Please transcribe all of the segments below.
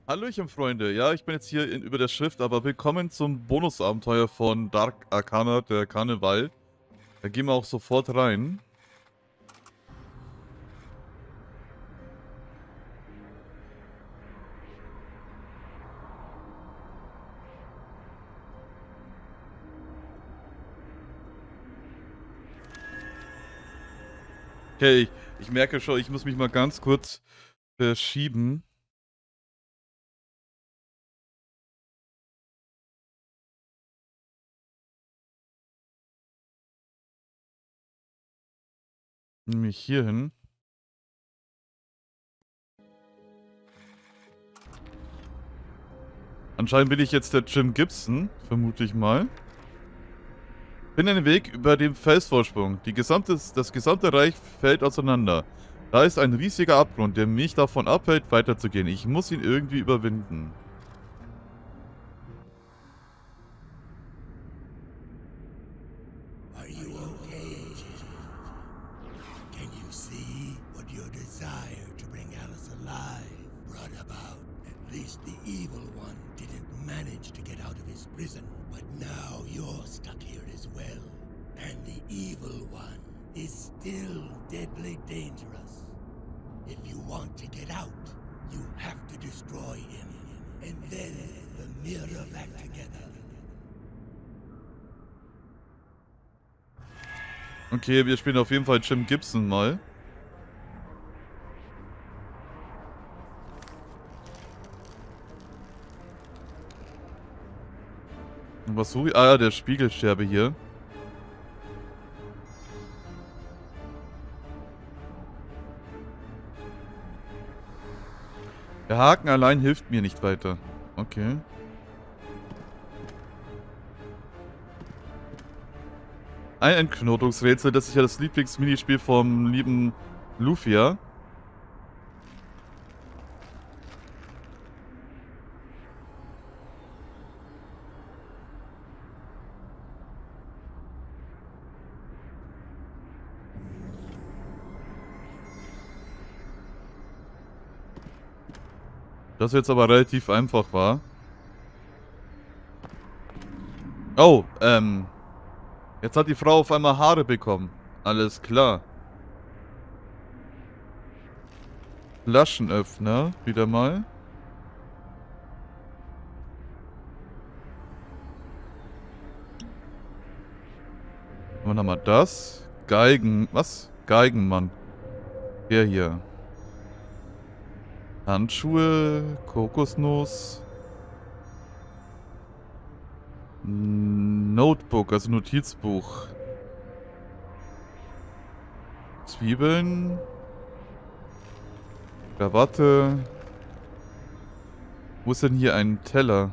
Hallöchen, Freunde. Ja, ich bin jetzt hier über der Schrift, aber willkommen zum Bonusabenteuer von Dark Arcana, der Karneval. Da gehen wir auch sofort rein. Okay, ich merke schon, ich muss mich mal ganz kurz verschieben. Nämlich hier hin. Anscheinend bin ich jetzt der Jim Gibson, vermute ich mal. Finde einen Weg über den Felsvorsprung. Das gesamte Reich fällt auseinander. Da ist ein riesiger Abgrund, der mich davon abhält, weiterzugehen. Ich muss ihn irgendwie überwinden. Are you okay, Agent? Can you see what your desire to bring Alice alive brought about? At least the evil one didn't manage to get out of his prison, but now you're stuck here as well. And the evil one is still deadly dangerous. If you want to get out, you have to destroy him, and then the mirror back together. Okay, wir spielen auf jeden Fall Jim Gibson mal. Und was suche ich? Ah ja, der Spiegelscherbe hier. Der Haken allein hilft mir nicht weiter. Okay. Ein Entknotungsrätsel, das ist ja das Lieblingsminispiel vom lieben Lufia. Das jetzt aber relativ einfach war. Oh, jetzt hat die Frau auf einmal Haare bekommen. Alles klar. Flaschenöffner, wieder mal. Und dann haben wir das. Geigen, was? Geigenmann. Der hier. Handschuhe, Kokosnuss. Notebook, also Notizbuch. Zwiebeln. Krawatte. Wo ist denn hier ein Teller?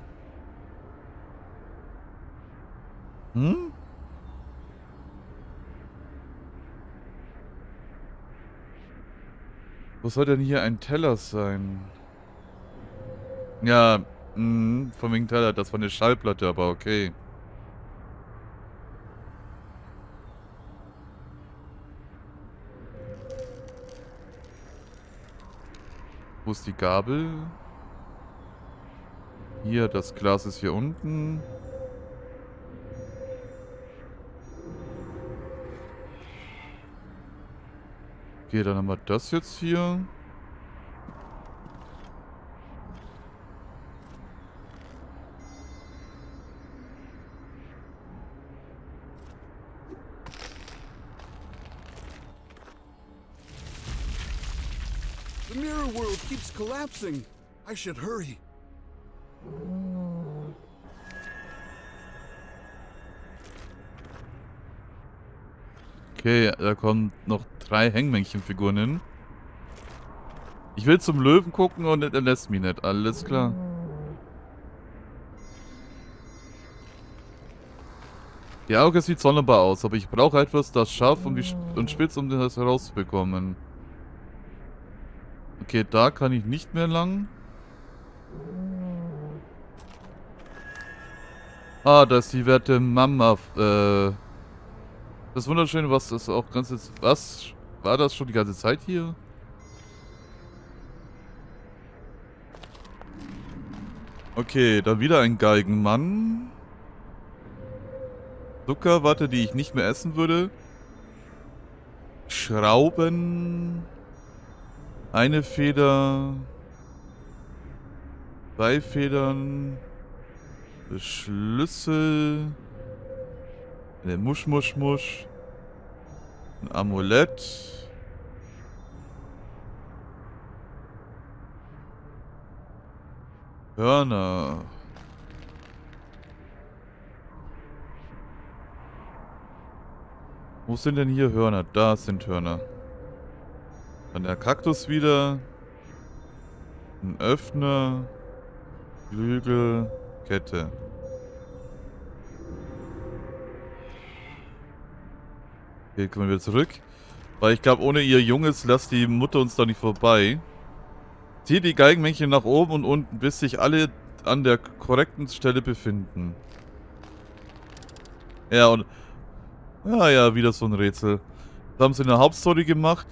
Hm? Wo soll denn hier ein Teller sein? Ja, von wegen Teller, das war eine Schallplatte, aber okay. Wo ist die Gabel? Hier, das Glas ist hier unten. Okay, dann haben wir das jetzt hier. The mirror world keeps collapsing. I should hurry. Okay, da kommen noch 3 Hangmännchen-Figuren hin. Ich will zum Löwen gucken und er lässt mich nicht. Alles klar. Die Auge sieht sonderbar aus, aber ich brauche etwas, das scharf und spitz, um das herauszubekommen. Okay, da kann ich nicht mehr lang. Ah, da ist die werte Mama. Das ist wunderschön, was das auch ganz... Was? War das schon die ganze Zeit hier? Okay, dann wieder ein Galgenmann. Zuckerwatte, die ich nicht mehr essen würde. Schrauben. Eine Feder. 2 Federn. Schlüssel. Eine Musch. Ein Amulett. Hörner. Wo sind denn hier Hörner? Da sind Hörner. Dann der Kaktus wieder. Ein Öffner. Flügel. Kette. Okay, kommen wir zurück. Weil ich glaube, ohne ihr Junges lasst die Mutter uns da nicht vorbei. Zieht die Geigenmännchen nach oben und unten, bis sich alle an der korrekten Stelle befinden. Ja, und... ja, wieder so ein Rätsel. Da haben sie eine Hauptstory gemacht.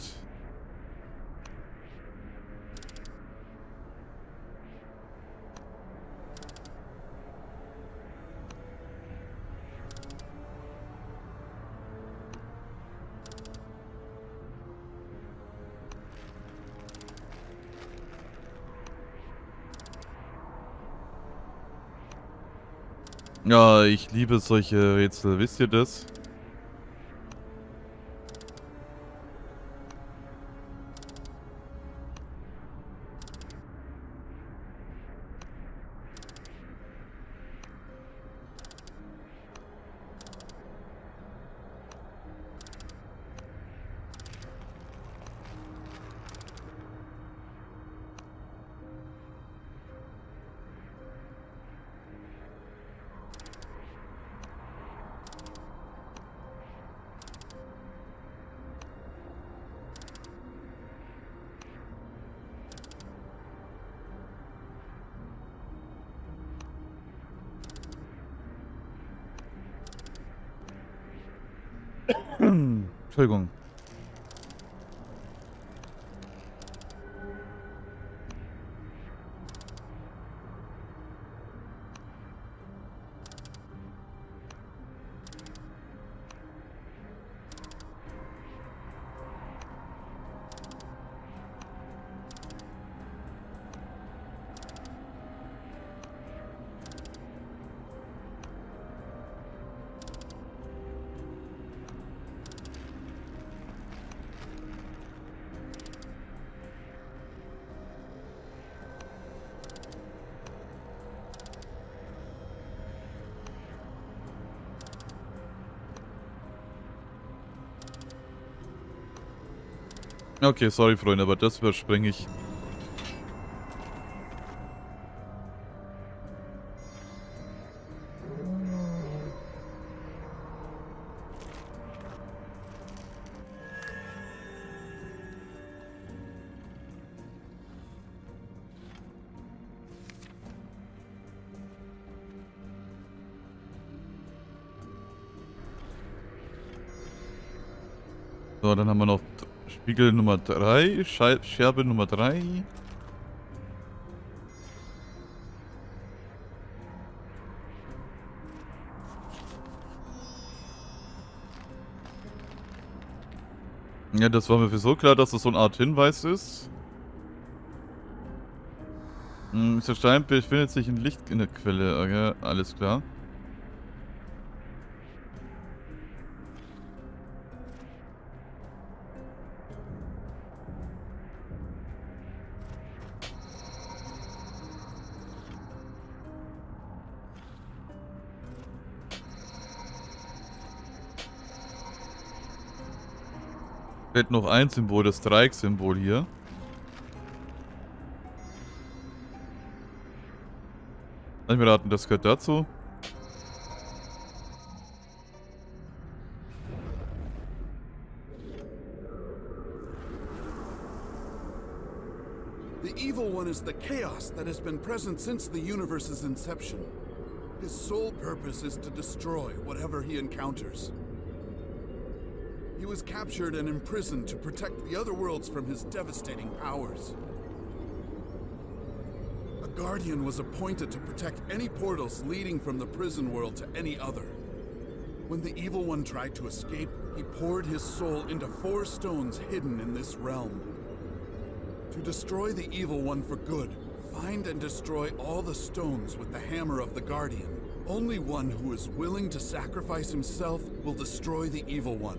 Ja, ich liebe solche Rätsel. Wisst ihr das? Entschuldigung. Okay, sorry, Freunde, aber das überspringe ich. So, dann haben wir noch Spiegel Nummer 3, Scherbe Nummer 3. Ja, das war mir für so klar, dass das so eine Art Hinweis ist. Dieser Stein befindet sich in Licht in der Quelle. Okay, alles klar. Fehlt noch ein Symbol, das Dreieck-Symbol hier. Lass mich raten, das gehört dazu. The Evil One is the chaos that has been present since the universe's inception. His sole purpose is to destroy whatever he encounters. He was captured and imprisoned to protect the other worlds from his devastating powers. A Guardian was appointed to protect any portals leading from the prison world to any other. When the Evil One tried to escape, he poured his soul into 4 stones hidden in this realm. To destroy the Evil One for good, find and destroy all the stones with the hammer of the Guardian. Only one who is willing to sacrifice himself will destroy the Evil One.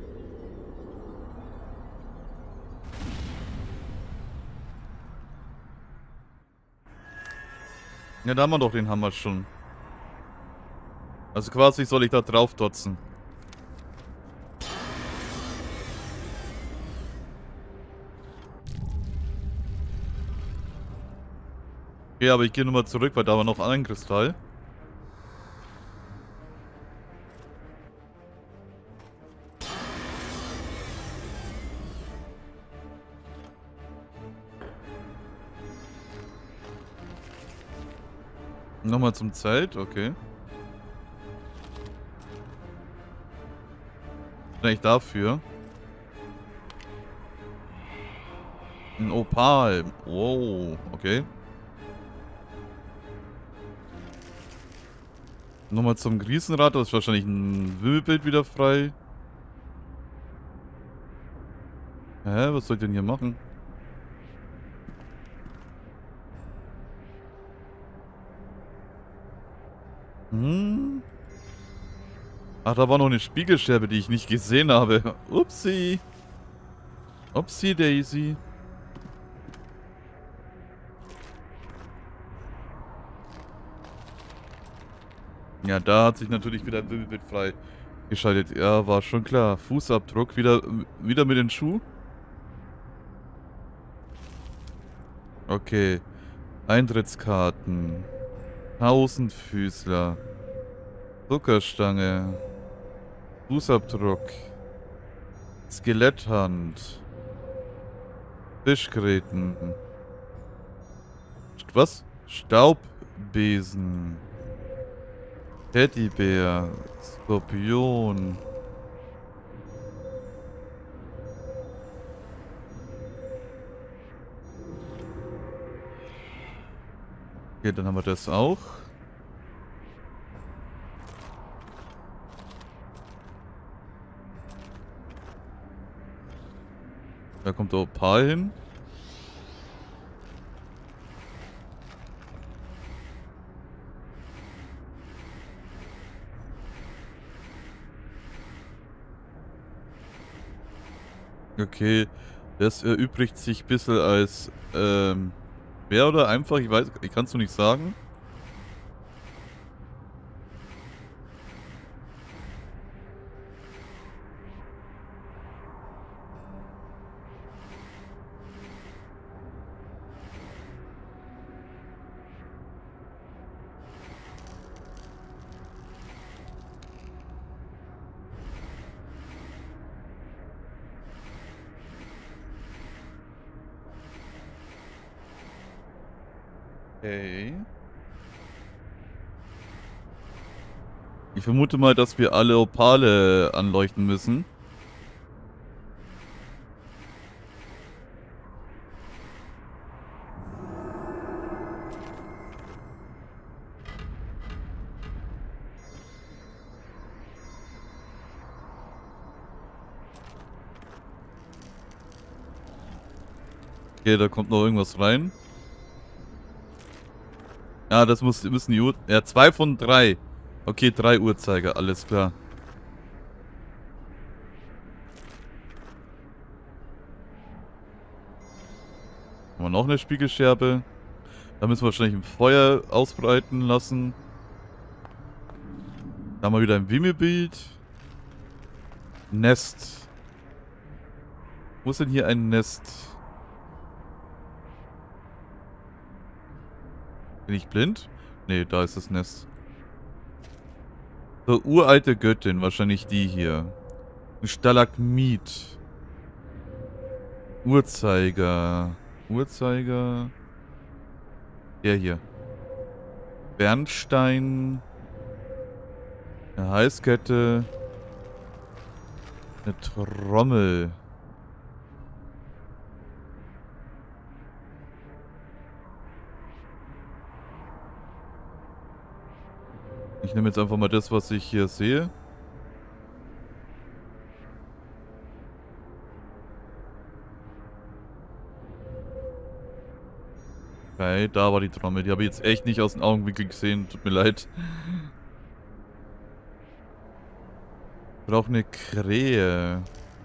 Ja, da haben wir doch den Hammer schon. Also quasi soll ich da drauf dotzen. Okay, aber ich gehe nochmal zurück, weil da war noch ein Kristall. Nochmal zum Zelt, okay. Vielleicht dafür. Ein Opal. Wow, okay. Nochmal zum Riesenrad, das ist wahrscheinlich ein Wimmelbild wieder frei. Hä, was soll ich denn hier machen? Ach, da war noch eine Spiegelscherbe, die ich nicht gesehen habe. Upsi. Upsi Daisy. Ja, da hat sich natürlich wieder ein Wimmelbild frei geschaltet. Ja, war schon klar. Fußabdruck. Wieder mit den Schuh. Okay. Eintrittskarten. Tausendfüßler. Zuckerstange. Fußabdruck. Skeletthand. Fischgräten. Was? Staubbesen. Teddybär. Skorpion. Okay, dann haben wir das auch. Da kommt der Opal hin. Okay, das erübrigt sich ein bisschen als schwer oder einfach, ich weiß, ich kann es noch nicht sagen. Okay. Ich vermute mal, dass wir alle Opale anleuchten müssen. Okay, da kommt noch irgendwas rein. Ja, das müssen die Uhr... Ja, 2 von 3. Okay, 3 Uhrzeiger, alles klar. Haben wir noch eine Spiegelscherbe. Da müssen wir wahrscheinlich ein Feuer ausbreiten lassen. Da haben wir wieder ein Wimmelbild. Nest. Wo ist denn hier ein Nest? Bin ich blind? Ne, da ist das Nest. So, uralte Göttin, wahrscheinlich die hier. Ein Stalagmit. Uhrzeiger. Uhrzeiger. Der hier. Bernstein. Eine Halskette. Eine Trommel. Ich nehme jetzt einfach mal das, was ich hier sehe. Okay, da war die Trommel. Die habe ich jetzt echt nicht aus dem Augenwinkel gesehen. Tut mir leid. Ich brauche eine Krähe.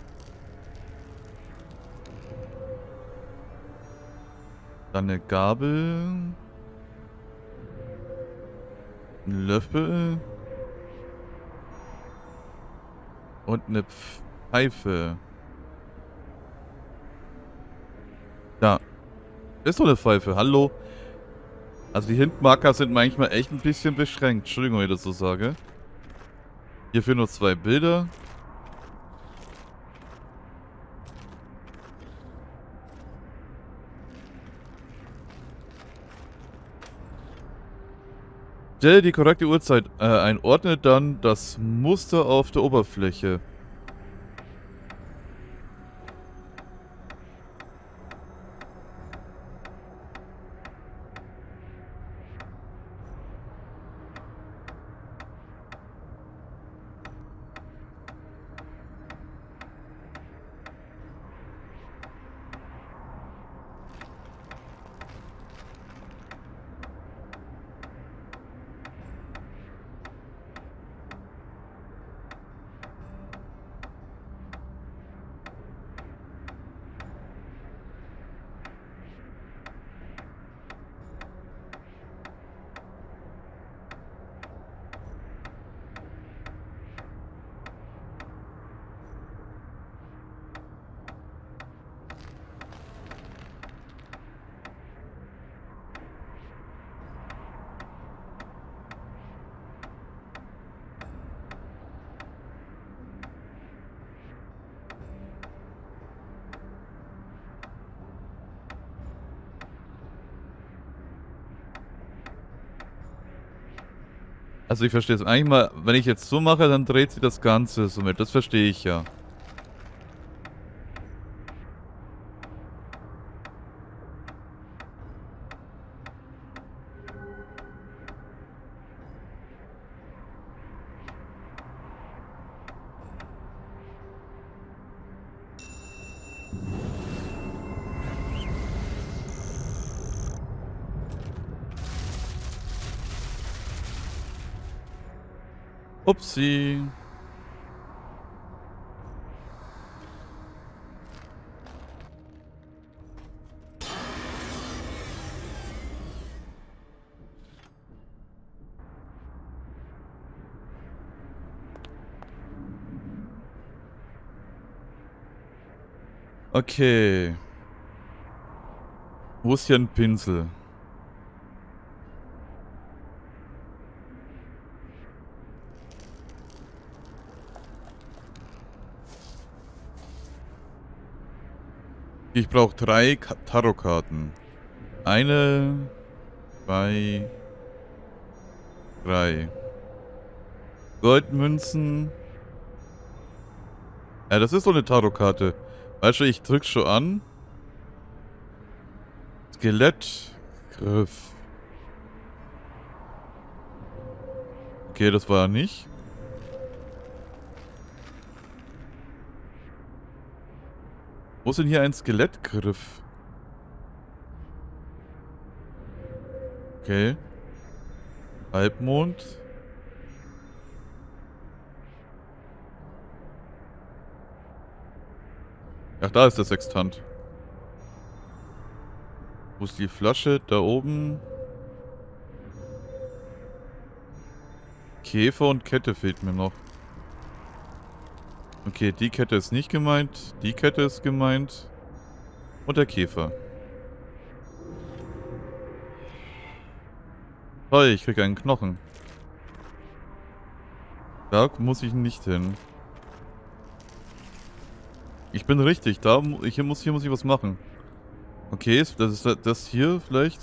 Dann eine Gabel. Ein Löffel. Und eine Pfeife. Da. Ist doch eine Pfeife. Hallo. Also die Hintmarker sind manchmal echt ein bisschen beschränkt. Entschuldigung, wenn ich das so sage. Hierfür nur 2 Bilder. Stelle die korrekte Uhrzeit ein. Ordne dann das Muster auf der Oberfläche. Also ich verstehe es eigentlich mal, wenn ich jetzt so mache, dann dreht sich das Ganze so mit. Das verstehe ich ja. Upsi. Okay. Wo ist hier ein Pinsel? Ich brauche 3 Tarotkarten. 1, 2, 3. Goldmünzen. Ja, das ist so eine Tarotkarte. Weißt du, ich drück schon an. Skelettgriff. Okay, das war er nicht. Wo ist denn hier ein Skelettgriff? Okay. Halbmond. Ach, da ist der Sextant. Wo ist die Flasche? Da oben. Käfer und Kette fehlt mir noch. Okay, die Kette ist nicht gemeint. Die Kette ist gemeint. Und der Käfer. Toll, ich krieg einen Knochen. Da muss ich nicht hin. Ich bin richtig, hier muss ich was machen. Okay, das ist das hier vielleicht.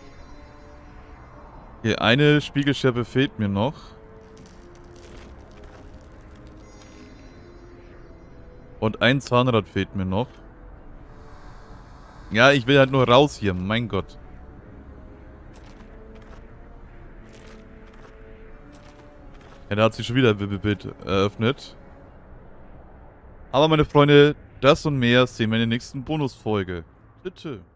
Okay, eine Spiegelscherbe fehlt mir noch. Und ein Zahnrad fehlt mir noch. Ja, ich will halt nur raus hier, mein Gott. Ja, da hat sich schon wieder Bild eröffnet. Aber meine Freunde, das und mehr sehen wir in der nächsten Bonusfolge. Bitte.